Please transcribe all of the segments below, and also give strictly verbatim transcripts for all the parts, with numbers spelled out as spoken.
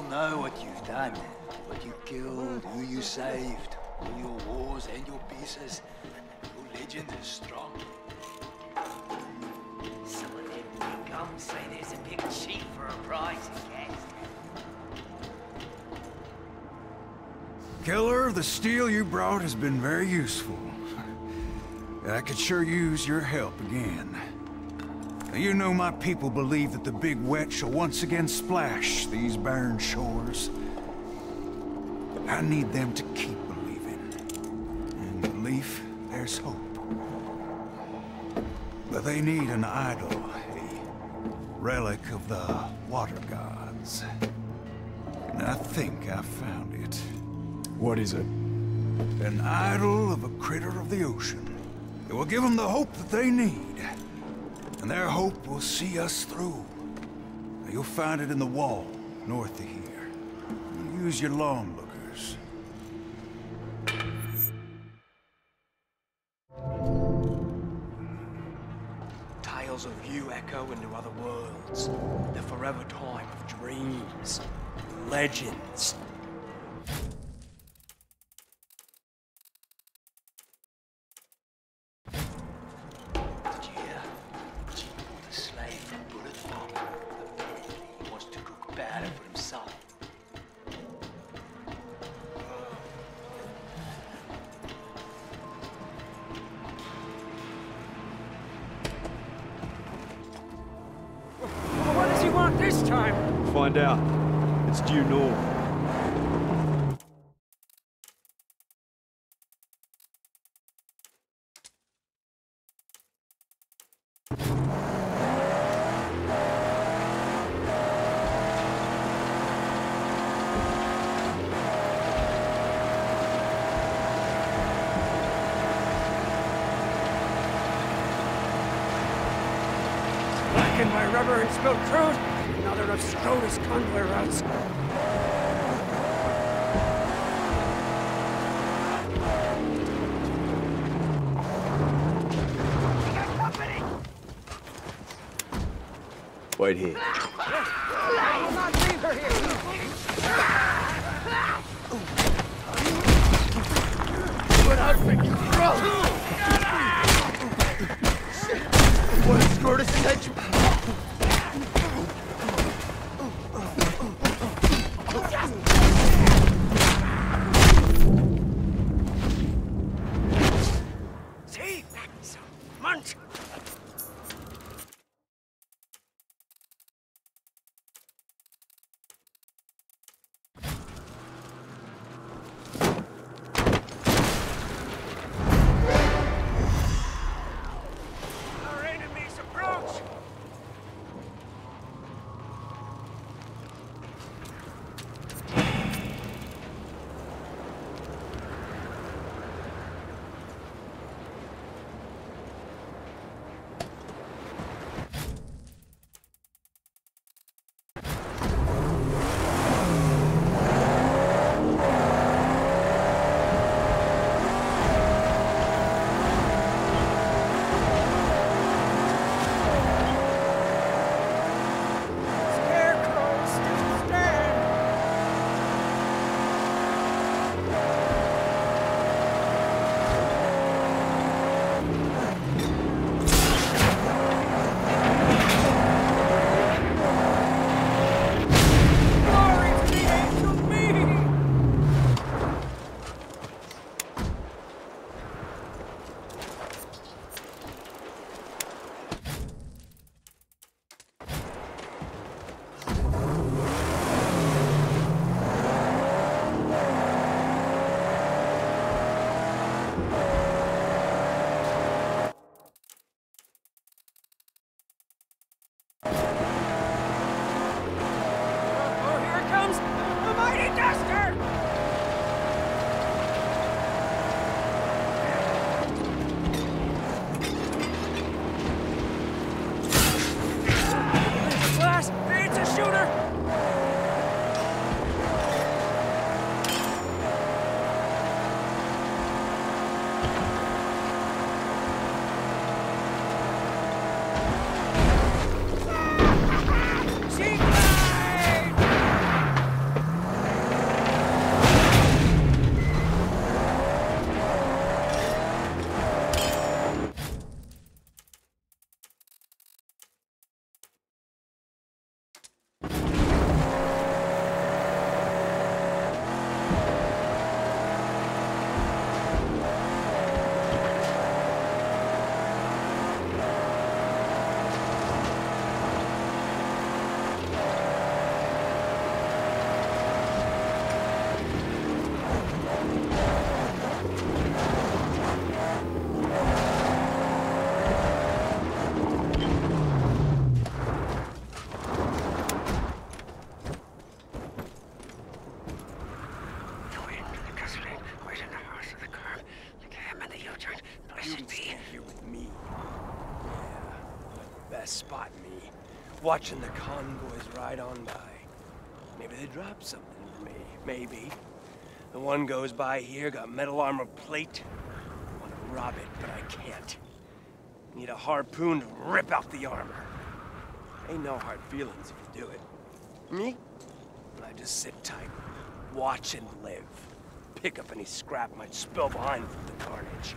know what you've done, what you killed, who you saved, all your wars and your pieces. Your legend is strong. Some of them big gums say there's a big chief for a prize, I guess. Killer, the steel you brought has been very useful. I could sure use your help again. You know my people believe that the Big Wet shall once again splash these barren shores. I need them to keep believing. In belief, there's hope. But they need an idol, a relic of the water gods. And I think I found it. What is it? An idol of a critter of the ocean. It will give them the hope that they need. And their hope will see us through. You'll find it in the wall, north of here. Use your longlookers. Tales of you echo into other worlds. The forever time of dreams, legends. This time? Find out. It's due north. Back in my rubber and spilled crude. Another of Scrotus convoy routes. Wait here. I will not leave her here! Put out freaking throat! What is Scrotus said you... watching the convoys ride on by. Maybe they drop something for me. Maybe. The one goes by here, got metal armor plate. I want to rob it, but I can't. Need a harpoon to rip out the armor. Ain't no hard feelings if you do it. Me? I just sit tight, watch and live. Pick up any scrap might spill behind from the carnage.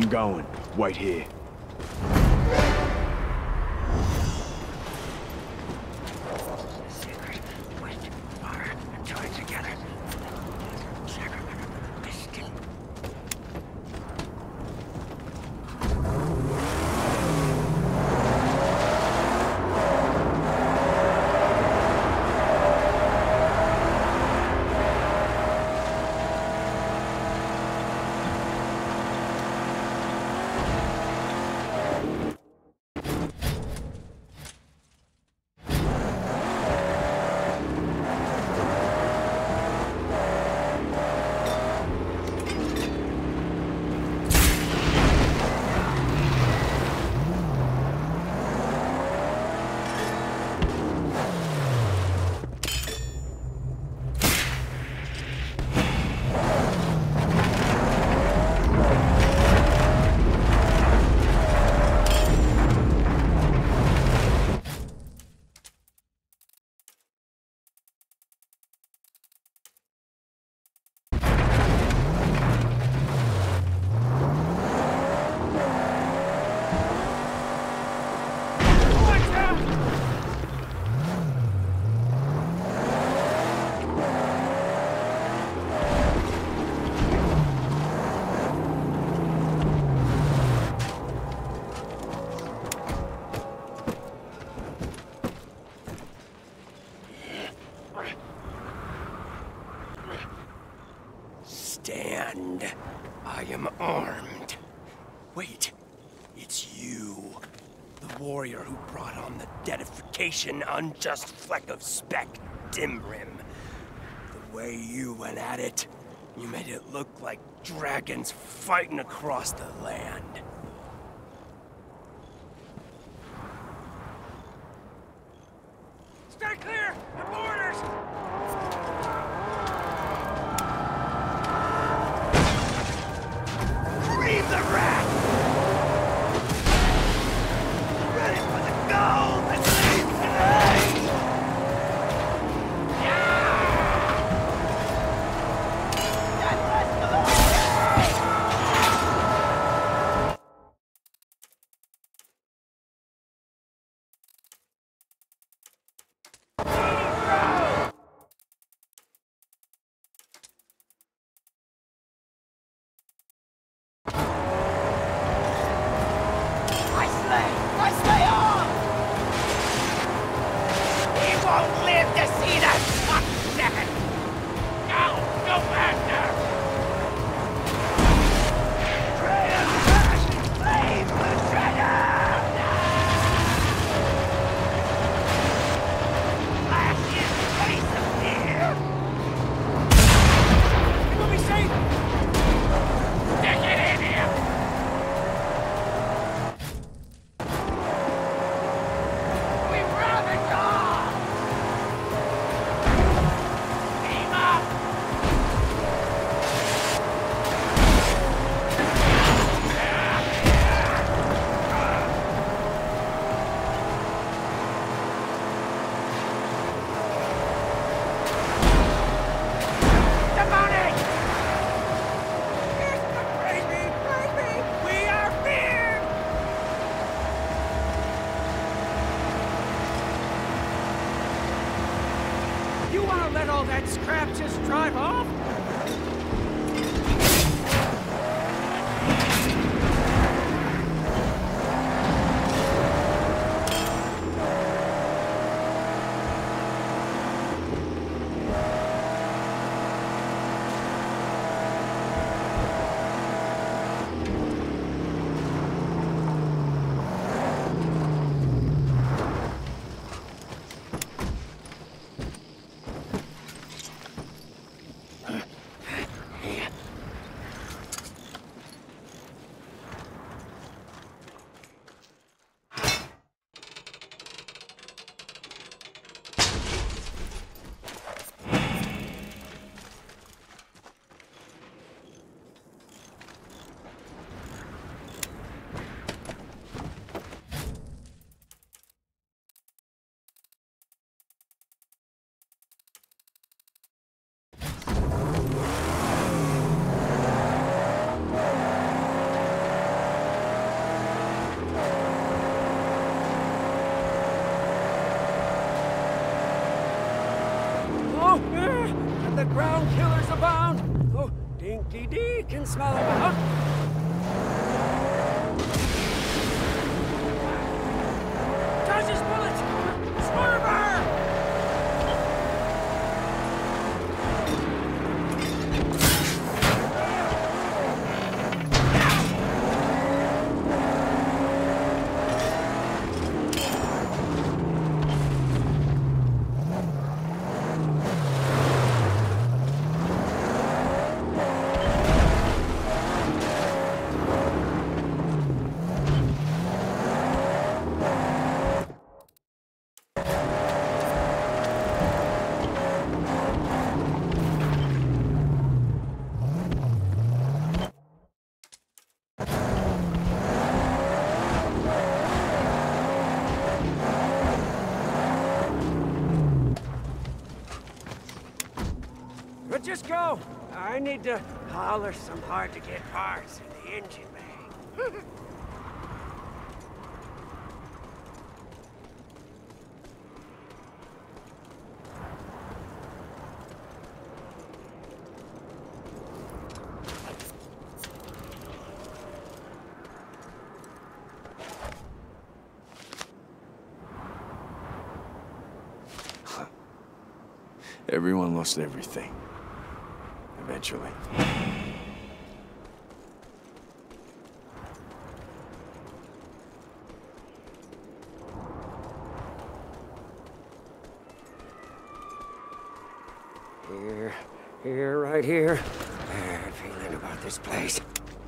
I'm going. Wait here. Secret, wait, fire, and join together. Sacrament, mystic. Stand. I am armed. Wait, it's you. The warrior who brought on the deadification, unjust fleck of speck, Dimrim. The way you went at it, you made it look like dragons fighting across the land. Stay clear! The borders! Leave the rat! Ready for the gold and leave today! Let all that scrap just drive off? go! Uh, the ground killers abound! Oh, Dinky Dee can smell them out! Dodge his bullets! Swerver! But just go. I need to holler some hard-to-get parts in the engine bay. Everyone lost everything. Eventually. Here, here, right here. Bad feeling about this place.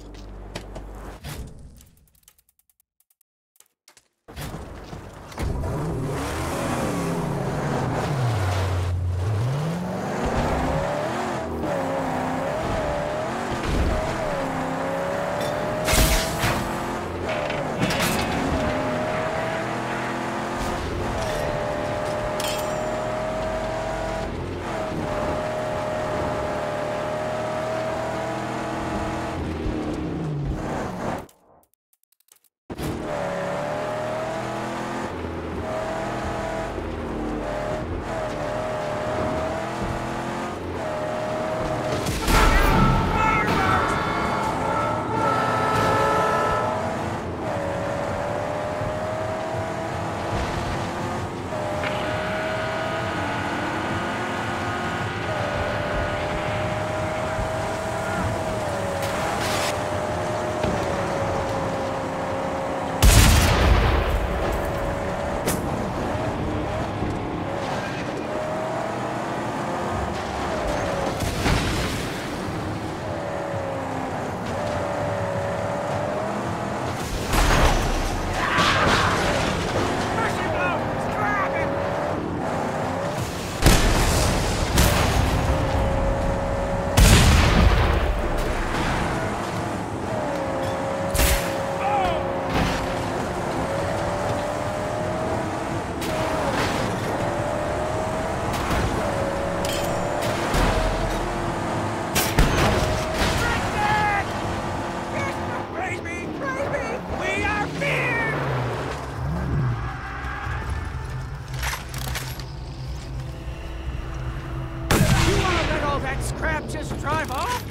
Just drive off?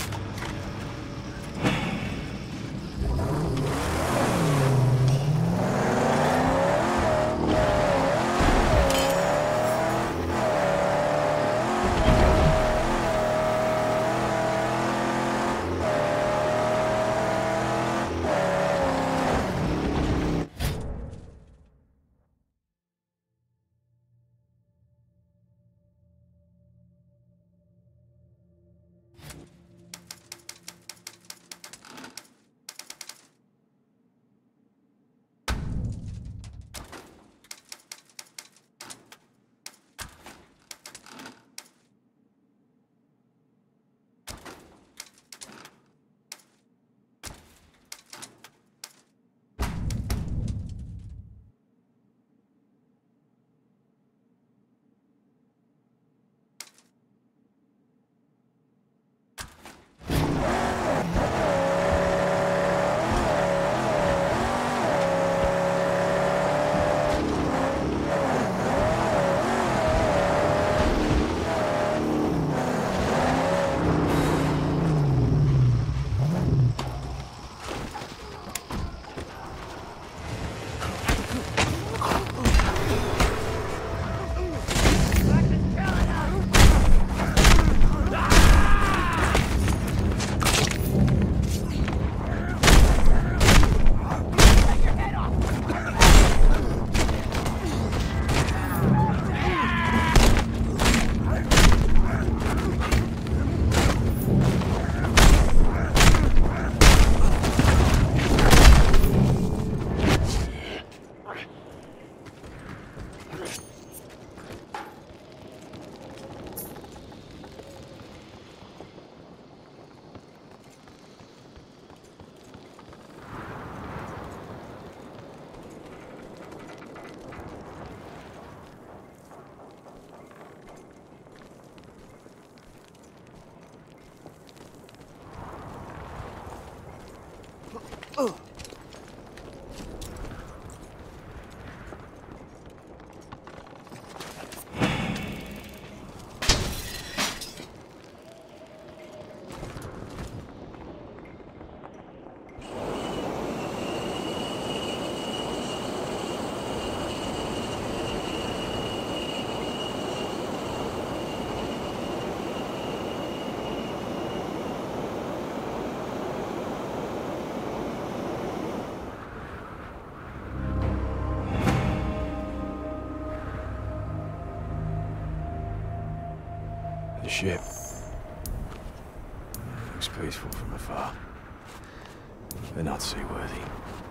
The ship. Looks peaceful from afar. They're not seaworthy.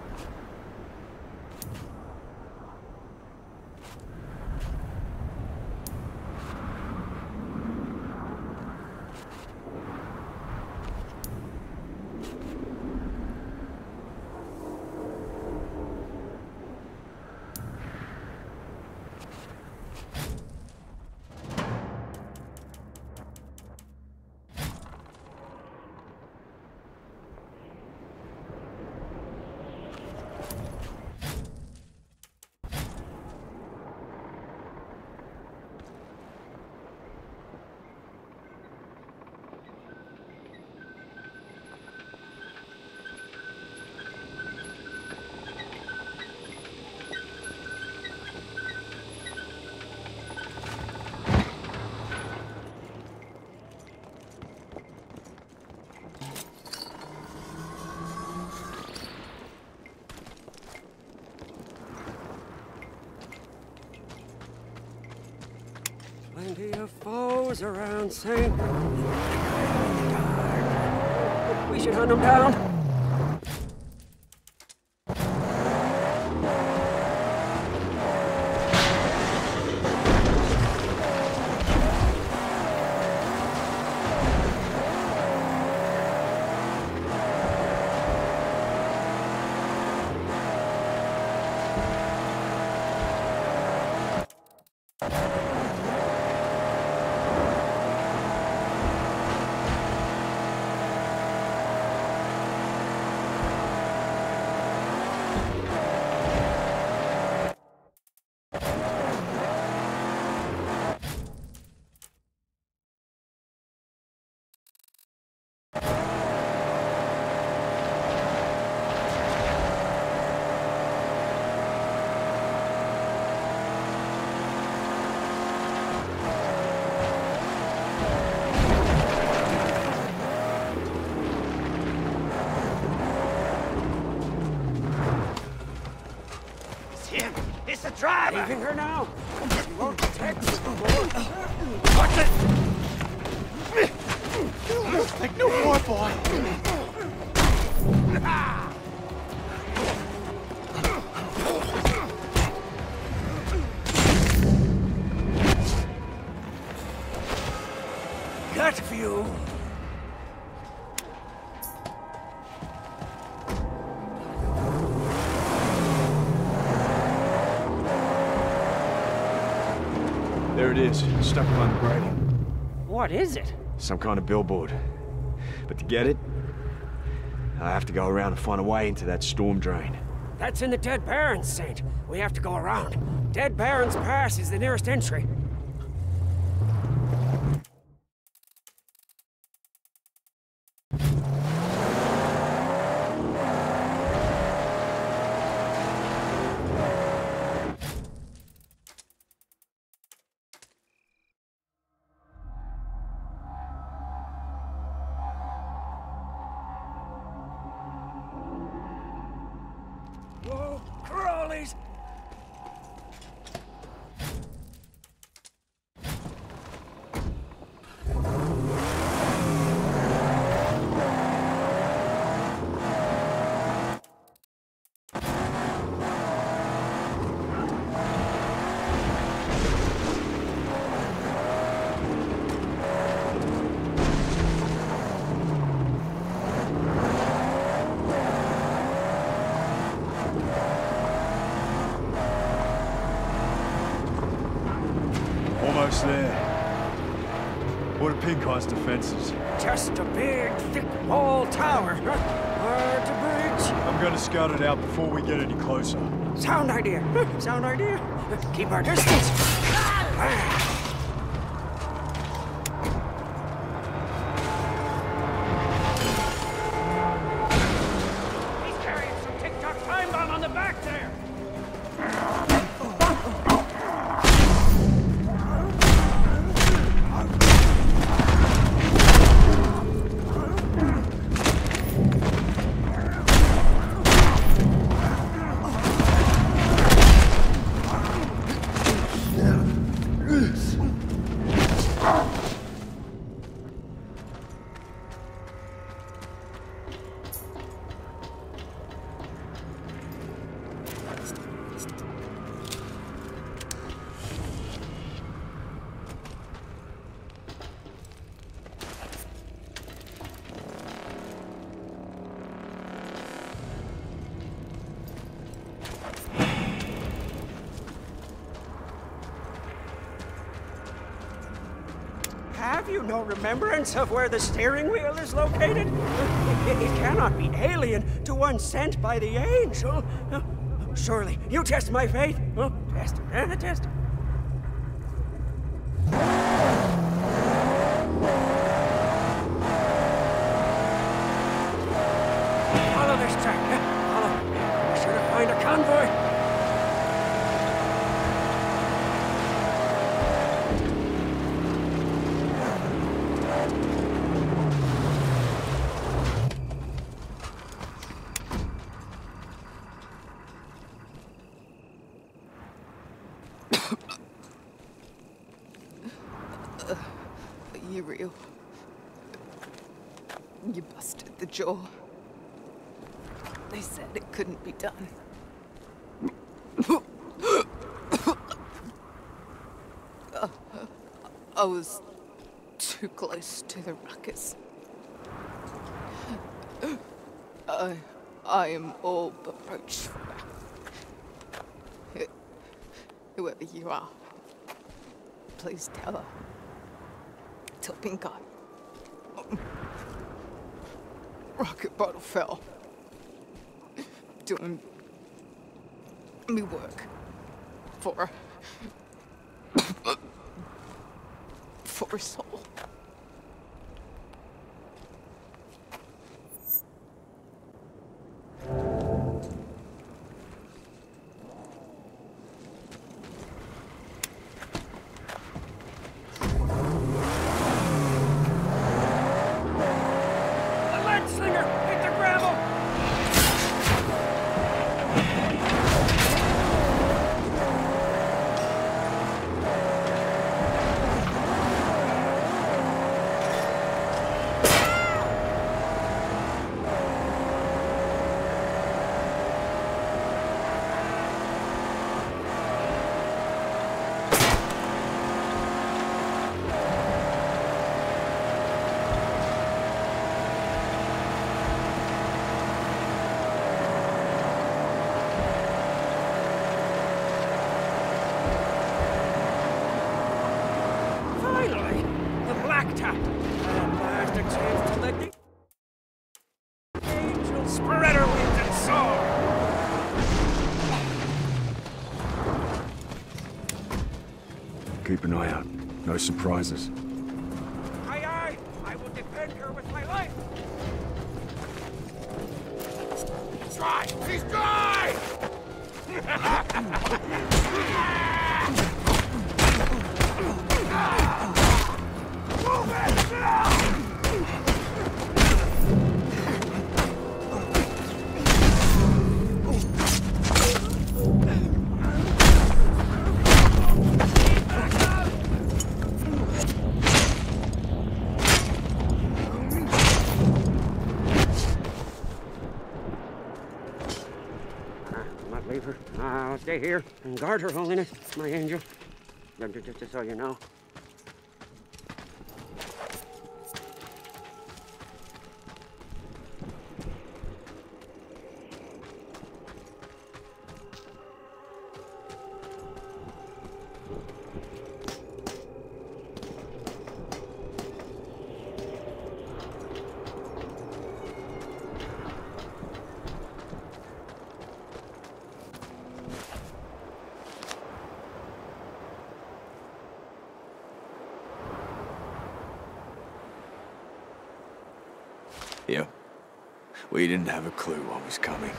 Plenty of foes around Saint. We should hunt them down. It's the driver! Leaving her now. She won't detect us before. Watch it! Take no more, boy! Gut view. There it is, stuck behind the grating. What is it? Some kind of billboard. But to get it, I have to go around and find a way into that storm drain. That's in the Dead Barrens, Saint. We have to go around. Dead Barrens Pass is the nearest entry. Whoa, crawlies! Almost there. What are Pinkheart's defenses? Just a big, thick wall tower. Hard to bridge. I'm gonna scout it out before we get any closer. Sound idea. Sound idea. Keep our distance. He's carrying some TikTok time bomb on the back there. Ugh. Have you no remembrance of where the steering wheel is located? It, it cannot be alien to one sent by the angel. Surely, you test my faith. Oh, test it, uh, test it. Follow this track, huh? Follow. We're sure to find a convoy. You real? You busted the jaw. They said it couldn't be done. uh, I was too close to the ruckus. I, I am all but roach. Whoever you are, please tell her. Tell Pink Eye. Rocket bottle fell. Doing me work for for a soul. Keep an eye out. No surprises. Aye, aye! I will defend her with my life! He's dry! He's dry! Move it now! Leave her. I'll stay here and guard her holiness, my angel. Just, just so you know. Yeah. We didn't have a clue what was coming.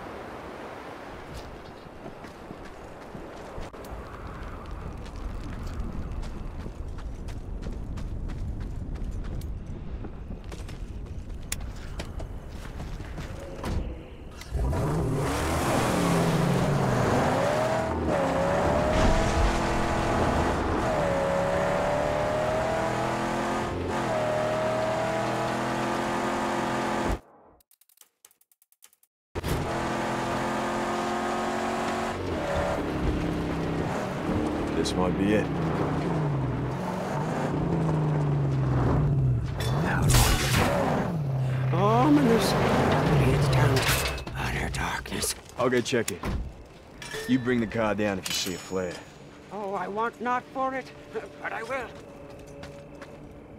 This might be it. Ominous. Leads down utter darkness. I'll go check it. You bring the car down if you see a flare. Oh, I want not for it, but I will.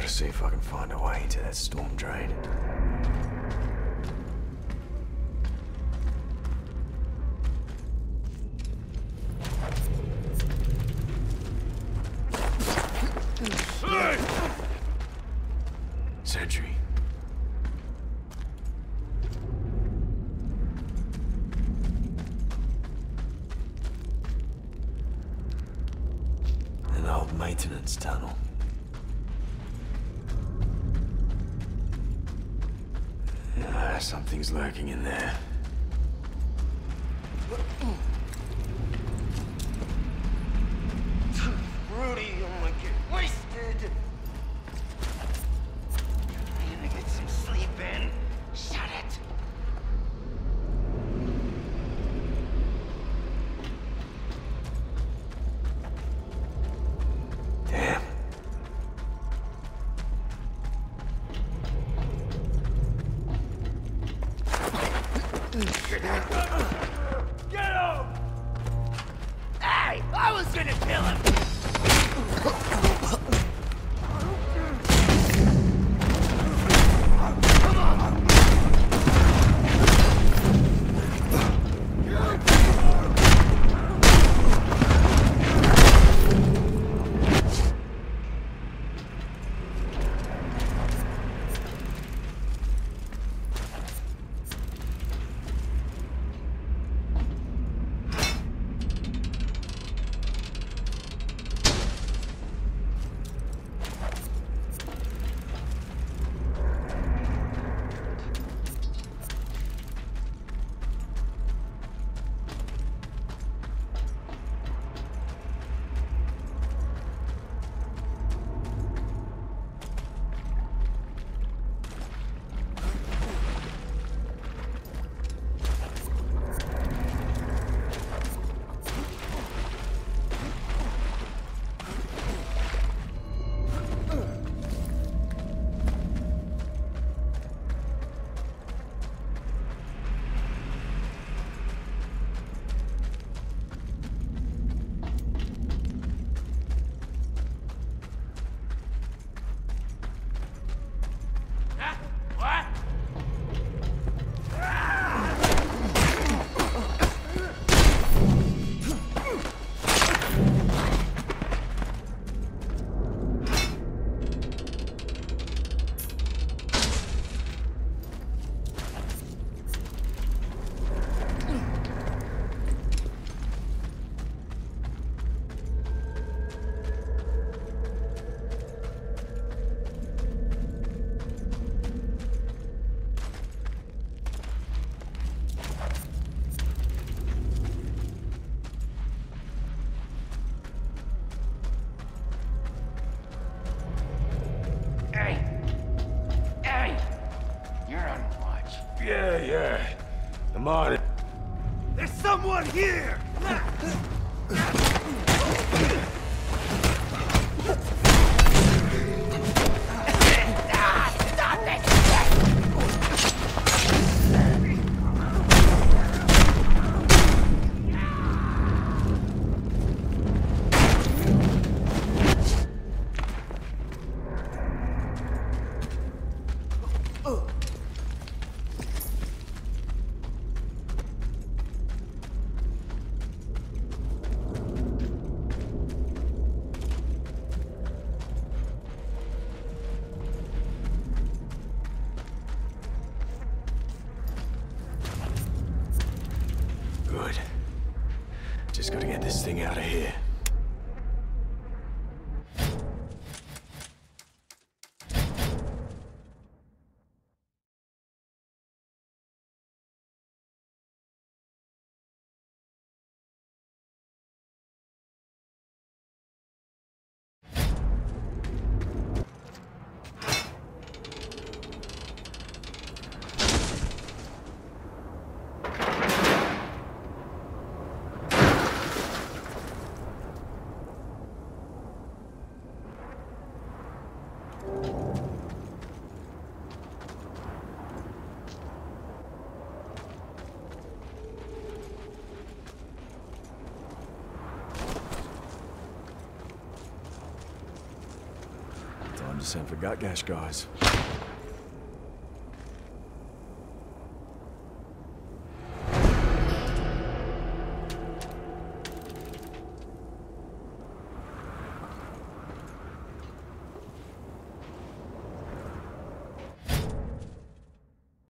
see if I can find a way into that storm drain. Sentry. An old maintenance tunnel. Ah, something's lurking in there. Rudy, I'm gonna get wasted. I'm gonna get some sleep in. Shut it. Damn. Get him! Hey, I was gonna kill him. Yeah, yeah. I'm on it. There's someone here! Stop it! Good. Just gotta get this thing out of here. sent for Gutgash guys.